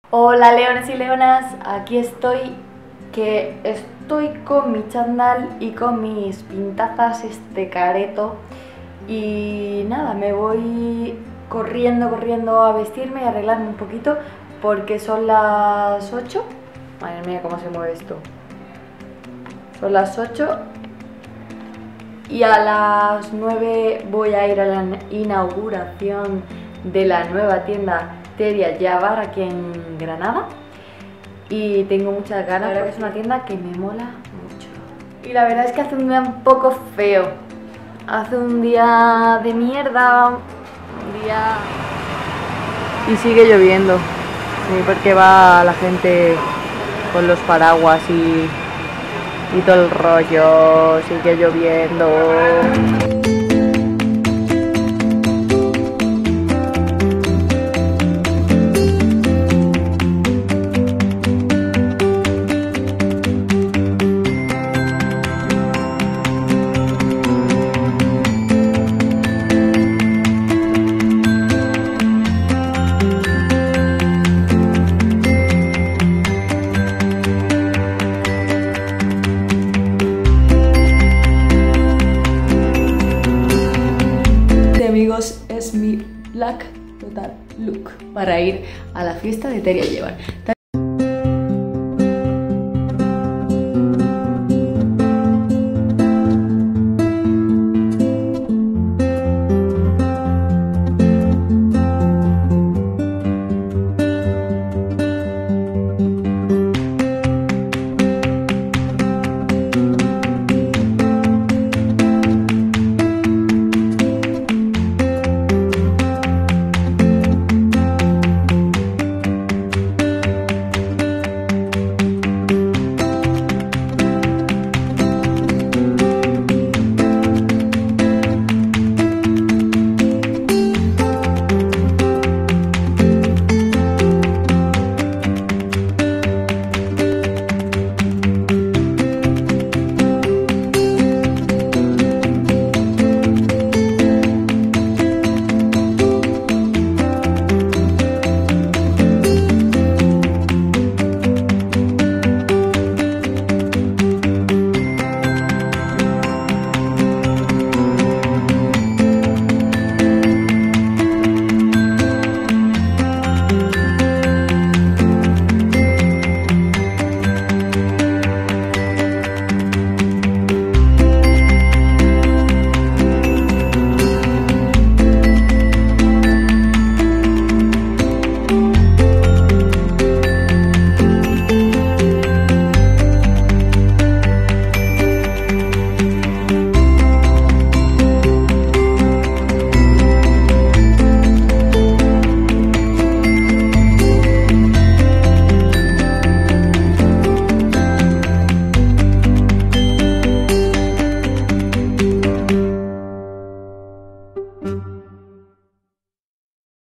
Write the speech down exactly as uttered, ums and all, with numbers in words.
Hola leones y leonas, aquí estoy, que estoy con mi chándal y con mis pintazas, este careto. Y nada, me voy corriendo, corriendo a vestirme y a arreglarme un poquito porque son las ocho. Madre mía, cómo se mueve esto. Son las ocho y a las nueve voy a ir a la inauguración de la nueva tienda Teria Yavar aquí en Granada y tengo muchas ganas. La verdad que es una tienda que me mola mucho y la verdad es que hace un día un poco feo, hace un día de mierda, un día... y sigue lloviendo, sí, porque va la gente con los paraguas y, y todo el rollo, sigue lloviendo. Amigos, es mi black total look para ir a la fiesta de Teria Yavar.